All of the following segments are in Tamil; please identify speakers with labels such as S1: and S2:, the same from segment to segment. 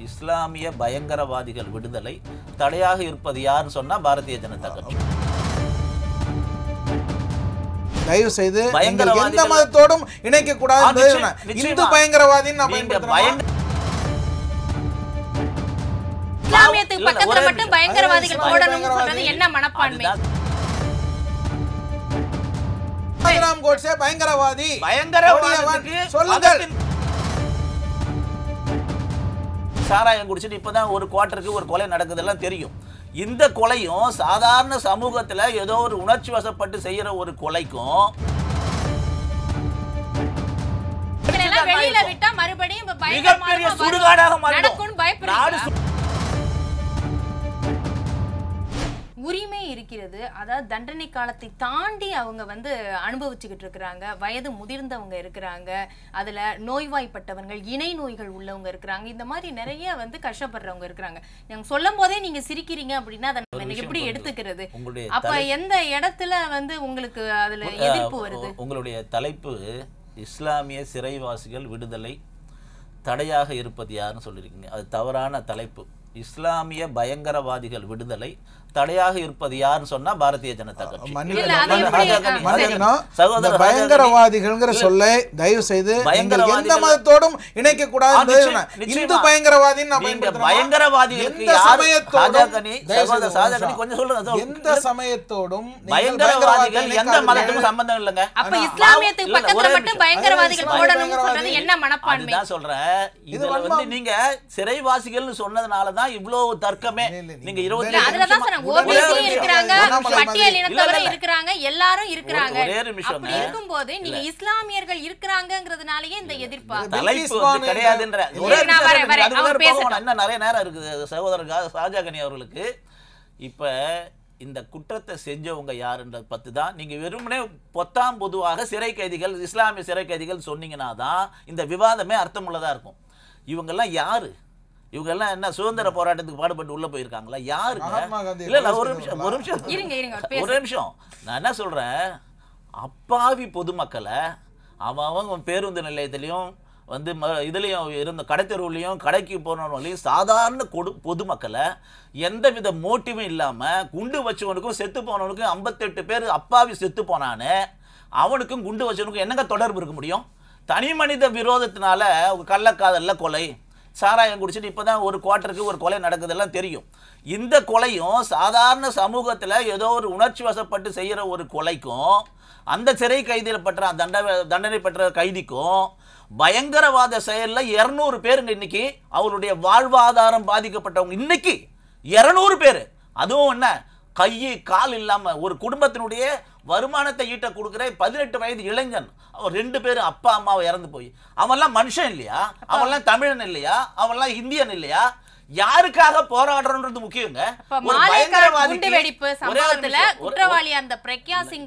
S1: இஸ்லாமிய பயங்கரவாதிகள் விடுதலை தடையாக இருப்பது யாருன்னு சொன்னா பாரதிய ஜனதா கட்சி.
S2: தயவு செய்து எந்த மதத்தோடும் இணைக்க கூடாது. இந்து பயங்கரவாதி
S3: இஸ்லாமியத்துக்கு பக்கத்துல மட்டும் பயங்கரவாதிகள் போடணும்னு சொல்றது என்ன மனப்பான்மை?
S2: கோட்சே பயங்கரவாதி
S1: சொல்லுங்கள். சாராயம் குடிச்சிட்டு இப்பதான் ஒரு குவார்ட்டருக்கு ஒரு கொலை நடக்குதெல்லாம் தெரியும். இந்த கொலையும் சாதாரண சமூகத்துல ஏதோ ஒரு உணர்ச்சி வசப்பட்டு செய்யற ஒரு கொலைக்கும்
S3: வெளியில விட்டா மறுபடியும்
S1: மிகப்பெரிய சுடுகாடாக மாறும்.
S3: உரிமை இருக்கிறது. அதாவது தண்டனை காலத்தை தாண்டி அவங்க அனுபவிச்சுக்கிட்டு இருக்கிறாங்க. வயது முதிர்ந்தவங்க இருக்கிறாங்க, அதுல நோய்வாய்ப்பட்டவர்கள், இணை நோய்கள் உள்ளவங்க இருக்கிறாங்க. இந்த மாதிரி நிறைய கஷ்டப்படுறவங்க இருக்கிறாங்க. நீங்க சொல்லும் போதே நீங்க சிரிக்கிறீங்க அப்படின்னா அதை எப்படி எடுத்துக்கிறது? அப்ப எந்த இடத்துல உங்களுக்கு அதுல எதிர்ப்பு வருது?
S1: உங்களுடைய தலைப்பு இஸ்லாமிய சிறைவாசிகள் விடுதலை தடையாக இருப்பது யாருன்னு சொல்லியிருக்கீங்க. அது தவறான தலைப்பு. இஸ்லாமிய பயங்கரவாதிகள் விடுதலை தடையாக இருப்பது யாருன்னு சொன்னா பாரதிய ஜனதா கட்சி.
S2: பயங்கரவாதிகள் சொல்ல தயவு செய்து எந்த மதத்தோடும் இணைக்க கூடாது. இந்து பயங்கரவாதி எந்த சமயத்தோடும்
S1: பயங்கரவாதிகள் எந்த மதத்துக்கும் சம்பந்தம் இல்லைங்க.
S3: அப்ப இஸ்லாமியத்துக்கு பக்கத்துல மட்டும் பயங்கரவாதிகள் போடணும்னு சொல்றது என்ன மனப்பான்மை?
S1: நான் சொல்றேன், இதுல நீங்க சிறைவாசிகள்னு சொன்னதுனால தான் இவ்வளவு தர்க்கமே. நீங்க 20
S3: ஓபிசி இருக்காங்க, பட்டியல் இனத்தவர் இருக்காங்க, எல்லாரும் இருக்காங்க. அப்படி இருக்கும்போது நீங்க இஸ்லாமியர்கள் இருக்காங்கங்கிறதுனாலயே இந்த எதிர்ப்பா?
S1: தலைப்பு கிடையாதுன்ற இன்னும் நிறைய நேரம் இருக்குது சகோதரர் ஷாஜகானி அவர்களுக்கு. இப்ப இந்த குற்றத்தை செஞ்சவங்க யாருன்றது பத்தி தான் நீங்க வெறுமனே பொத்தாம் பொதுவாக சிறை கைதிகள், இஸ்லாமிய சிறை கைதிகள் சொன்னீங்கன்னா தான் இந்த விவாதமே அர்த்தமுள்ளதா இருக்கும். இவங்கெல்லாம் யாரு? இவங்க எல்லாம் என்ன சுதந்திர போராட்டத்துக்கு பாடுபட்டு உள்ள போயிருக்காங்களா? யாருங்க? இல்ல ஒரு நிமிஷம் நான் என்ன சொல்றேன், அப்பாவி பொதுமக்களை அவங்க பேருந்து நிலையத்திலையும் இதுலயும் இருந்த கடைத்தெருவுலையும் கடைக்கு போனவங்களையும் சாதாரண பொதுமக்களை எந்தவித மோட்டிவும் இல்லாம குண்டு வச்சவனுக்கும் செத்து போனவனுக்கும் 58 பேர் அப்பாவி செத்து போனானே, அவனுக்கும் குண்டு வச்சவனுக்கும் என்னங்க தொடர்பு இருக்க முடியும்? தனி மனித விரோதத்தினால கள்ளக்காதல்ல கொலை, சாராயம் குடிச்சிட்டு இப்பதான் ஒரு குவார்ட்டருக்கு ஒரு கொலை நடக்குதெல்லாம் தெரியும். இந்த கொலையும் சாதாரண சமூகத்துல ஏதோ ஒரு உணர்ச்சி வசப்பட்டு செய்யற ஒரு கொலைக்கும் அந்த சிறை கைதியில் பெற்ற தண்டனை பெற்ற கைதிக்கும் பயங்கரவாத செயல்ல 200 பேருங்க இன்னைக்கு அவருடைய வாழ்வாதாரம் பாதிக்கப்பட்டவங்க இன்னைக்கு 200 பேர். அதுவும் என்ன கை கால் இல்லாம ஒரு குடும்பத்தினுடைய வருமானத்தை ஈட்ட கொடுக்குற 18 வயது இளைஞன், அவர் 2 பேரும் அப்பா அம்மாவை இறந்து போய் அவன்லாம் மனுஷன் இல்லையா? அவன்லாம் தமிழன் இல்லையா? அவன்லாம் இந்தியன் இல்லையா? யாருக்காக போராடுறோம்ன்றது முக்கியங்க.
S3: குண்டு வெடிப்பு சம்பவத்துல குற்றவாளி அந்த பிரக்யா சிங்க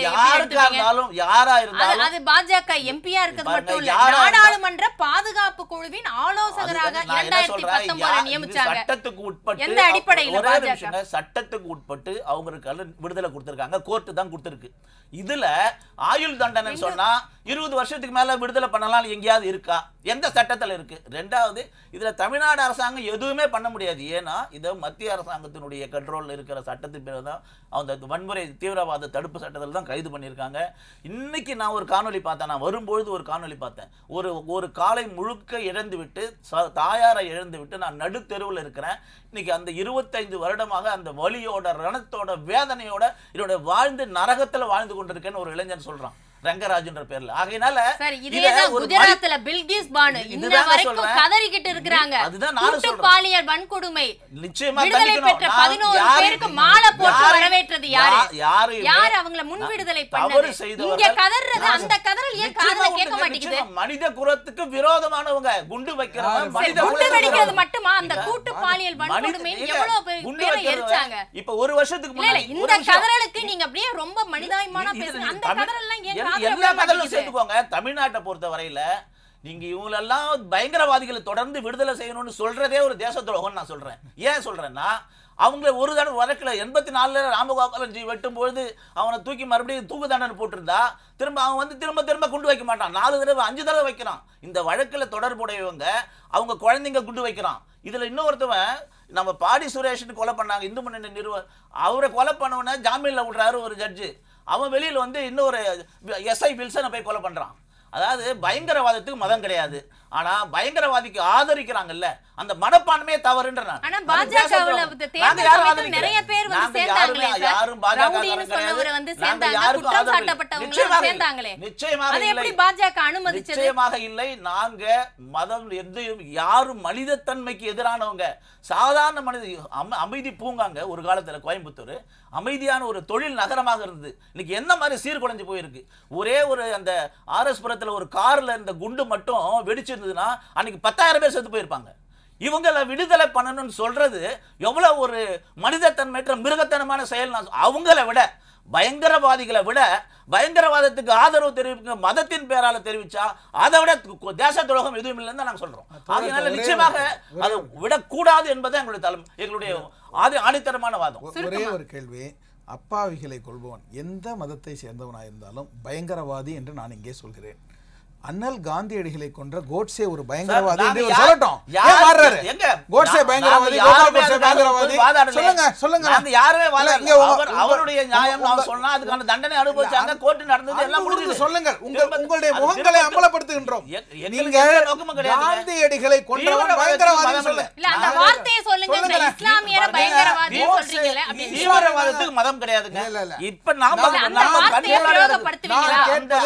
S1: யாரா இருந்தாலும்
S3: அது பாஜக எம்பியா இருக்கிறது மட்டும் இல்ல, நாடாளுமன்ற பாதுகாப்பு குழுவின் ஆலோசகராக 2019 நியமிச்சாங்க.
S1: சட்டத்துக்கு உட்பட்டு
S3: எந்த அடிப்படையில் பாஜக
S1: சட்டத்துக்கு உட்பட்டு அவங்களுக்கு விடுதலை கொடுத்திருக்காங்க, கோர்ட்டு தான் கொடுத்திருக்கு. இதுல ஆயுள் தண்டனை சொன்னா 20 வருஷத்துக்கு மேல விடுதலை பண்ணலாம் எங்கேயாவது இருக்கா? எந்த சட்டத்துல இருக்கு? ரெண்டாவது, இதுல தமிழ்நாடு அரசாங்கம் எதுவுமே பண்ண முடியாது. ஏன்னா இதை மத்திய அரசாங்கத்தினுடைய கண்ட்ரோல் இருக்கிற சட்டத்தின் பேர் தான் அந்த வன்முறை தீவிரவாத தடுப்பு சட்டத்தில் தான் கைது பண்ணியிருக்காங்க. இன்னைக்கு நான் ஒரு காணொலி பார்த்தேன், நான் வரும்பொழுது ஒரு காணொலி பார்த்தேன். ஒரு காலை முழுக்க இழந்து விட்டு தாயாரை இழந்து விட்டு நான் நடுத்தெருவில் இருக்கிறேன். இன்னைக்கு அந்த 25 வருடமாக அந்த வலியோட ரணத்தோட வேதனையோட என்னோட வாழ்ந்து நரகத்துல வாழ்ந்து கொண்டிருக்கேன்னு ஒரு இளைஞன் சொல்றான், ரங்கராஜ்ன்ற பேர்ல. ஆகையினால
S3: குஜராத்ல பில்கிஸ் பானு இன்ன வரைக்கும் கதறிக்கிட்டு இருக்காங்க.
S1: அதுதான் நான் சொல்றேன்,
S3: பாலியல் வன்கொடுமை
S1: நிச்சயமா
S3: விடுதலை பெற்ற 11 பேருக்கு மாலை போட்டு வரவேற்றது யாரு? யார் அவங்கள முன் விடுதலை பண்ணது? இங்க கதறது அந்த கதறல் ஏன் காதுல கேட்க மாட்டேங்குது?
S1: மனித குலத்துக்கு விரோதமானவங்க குண்டு வைக்கிறவங்க, மனித
S3: குண்டு வெடிக்கிறது மட்டுமா? அந்த கூட்டு பாலியல் வன்கொடுமை எவ்வளவு பேரை எரிச்சாங்க.
S1: இப்ப ஒரு வருஷத்துக்கு முன்னாடி
S3: இந்த கதறலுக்கு நீங்க அப்படியே ரொம்ப மனிதாபிமானமா பேசுங்க. அந்த கதறல்லாம் ஏன்
S1: எல்லா கதலும் சேர்த்துக்கோங்க. தமிழ்நாட்டை பொறுத்த வரையில நீங்க இவங்களெல்லாம் பயங்கரவாதிகளை தொடர்ந்து விடுதலை செய்யணும்னு சொல்றதே ஒரு தேச துரோகம் நான் சொல்றேன். ஏன் சொல்றேன்னா, அவங்கள ஒரு தடவை வழக்கில் 84 ராமகோபாலன் ஜி வெட்டும்பொழுது அவனை தூக்கி மறுபடியும் தூக்கு தண்டனை போட்டிருந்தா திரும்ப அவன் திரும்ப குண்டு வைக்க மாட்டான். 4 தடவை 5 தடவை வைக்கிறான். இந்த வழக்கில் தொடர்புடையவங்க அவங்க குழந்தைங்க குண்டு வைக்கிறான். இதுல இன்னொருத்தவன் நம்ம பாடி சுரேஷன் கொலை பண்ணாங்க இந்து முன்னணி நிறுவனர், அவரை கொலை பண்ணவன ஜாமீன்ல விடுறாரு ஒரு ஜட்ஜு. அவன் வெளியில வந்து இன்னொரு எஸ்ஐ வில்சனை போய் கொலை பண்றான். அதாவது பயங்கரவாதத்துக்கு மதம் கிடையாது, ஆனா பயங்கரவாதிக்கு ஆதரிக்கிறாங்கல்ல அந்த மனப்பான்மையே தவறுன்ற நான்.
S3: ஆனா பாஜகவுல தேர்தல் சமயத்துல நிறைய பேர் வந்து சேர்ந்தாங்களே சார்,
S1: யாரும் பாஜக
S3: சொன்னவரை வந்து சேர்ந்தாங்க, குற்றம் சாட்டப்பட்டவங்க சேர்ந்தாங்களே,
S1: நிச்சயமாக
S3: அதை எப்படி பாஜக அனுமதிச்சது?
S1: நிச்சயமாக இல்லை. நாங்க மதம் எதையும் யாரும் மனிதத்தன்மைக்கு எதிரானவங்க, சாதாரண மனித அமைதி பூங்காங்க. ஒரு காலத்துல கோயம்புத்தூர் அமைதியான ஒரு தொழில் நகரமாக இருந்தது. இன்னைக்கு என்ன மாதிரி சீர்குலைஞ்சு போயிருக்கு. ஒரே ஒரு அந்த ஆர்எஸ் புரத்துல ஒரு கார்ல இருந்த குண்டு மட்டும் வெடிச்சிருந்ததுன்னா அன்னைக்கு 10,000 பேர் செத்து போயிருப்பாங்க. இவங்களை விடுதலை பண்ணணும்னு சொல்றது எவ்வளவு ஒரு மனிதத்தன்மையற்ற மிருகத்தனமான செயல். அவங்களை விட பயங்கரவாதிகளை விட பயங்கரவாதத்துக்கு ஆதரவு தெரிவிக்க மதத்தின் பேரால தெரிவிச்சா அதை விட தேச துரோகம் எதுவும் இல்லைன்னு நாங்க சொல்றோம். அதனால நிச்சயமாக அதை விடக்கூடாது என்பது எங்களுடைய ஆணித்தரமான வாதம்.
S2: ஒரே ஒரு கேள்வி, அப்பாவிகளை கொள்பவன் எந்த மதத்தை சேர்ந்தவனாக இருந்தாலும் பயங்கரவாதி என்று நான் இங்கே சொல்கிறேன். அண்ணல் காந்தியடிகளை கொன்ற கோட்சே ஒரு பயங்கரவாதி என்று சொல்லட்டும். ஏன் மாறுறாரு? கோட்சே பயங்கரவாதி, கோபால் கோட்சே பயங்கரவாதி. சொல்லுங்க சொல்லுங்க.
S1: நாங்க யாரவே வாழல. அவருடைய நியாயம் நான் சொன்னா அதுக்கான தண்டனை அனுபவிச்சாங்க, கோர்ட் நடந்தது எல்லாம் முடிஞ்சது.
S2: சொல்லுங்க. உங்களுடைய முகங்களை அம்பலப்படுத்துகின்றோம். நீங்க காந்தியடிகளை கொன்றவன் பயங்கரவாதி சொல்லுங்க.
S3: இல்ல அந்த வார்த்தையை சொல்லுங்க. இஸ்லாமியர பயங்கரவாதி சொல்றீங்களே, அப்படி
S1: தீவிரவாதத்துக்கு மதம் கிடையாதுங்க. இப்ப நாம
S3: அந்த வார்த்தையை பிரயோகப்படுத்துவீங்களா?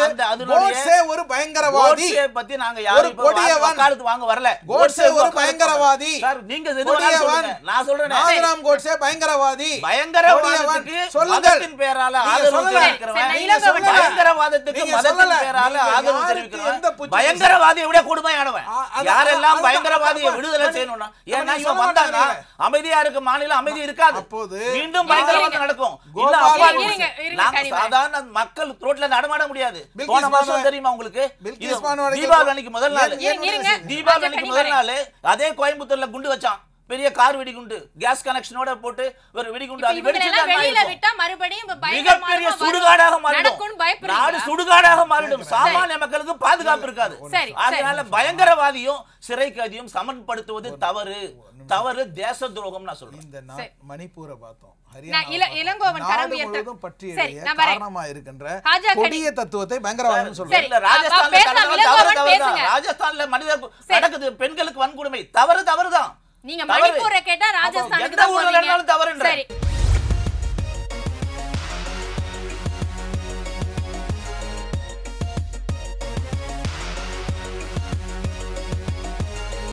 S2: கோட்சே ஒரு பயங்கரவாதி
S1: கோட்சே பத்தி நாங்க யாரும் வக்காலத்து வாங்க வரல.
S2: கோட்சே ஒரு பயங்கரவாதி
S1: சார், நீங்க சொல்லுங்க. நான் சொல்றேன்
S2: நாதராம் கோட்சே பயங்கரவாதி.
S1: பயங்கரவாதத்துக்கு மதத்தின் பேரால ஆதரவு தெரிவிக்கிறவன், பயங்கரவாதத்துக்கு மதத்தின் பேரால ஆதரவு தெரிவிக்கிறவன் பயங்கரவாதியை விட கொடுமையானவன். யாரெல்லாம் பயங்கரவாதியை விடுதலை செய்யணும்னா, ஏன்னா இவன் வந்தாங்க அமைதியா இருக்க மாநிலம் அமைதி இருக்காது, மீண்டும் பயங்கரவாதம் நடக்கும். சாதாரண மக்கள் ரோட்ல நடமாட முடியாது. போன மாசம் தெரியுமா உங்களுக்கு, தீபாவளி அன்னைக்கு முதல் நாள் அதே கோயம்புத்தூர்ல குண்டு வச்சான், பெரிய கார் வெடிகுண்டு, கேஸ் கனெக்ஷனோட போட்டு ஒரு வெடிகுண்டு, அது மிகப்பெரிய சுடுகாடாக மாறிடும். நாடு சுடுகாடாக மாறிடும். சாமானிய மக்களுக்கு பாதுகாப்பு இருக்காது. அதனால பயங்கரவாதியும் சிறை கைதியும் சமன்படுத்துவது தவறு, தவறு, தேச துரோகம் நான் சொல்றேன்.
S2: இந்த மணிப்பூரை பார்த்தோம்,
S1: ராஜஸ்தான்ல மனித நடக்குது, பெண்களுக்கு வன்கொடுமை தவறு, தவறுதான்.
S3: நீங்க மணிப்பூரை கேட்டா ராஜஸ்தானுக்கு தான் போறீங்க.
S1: தவறு.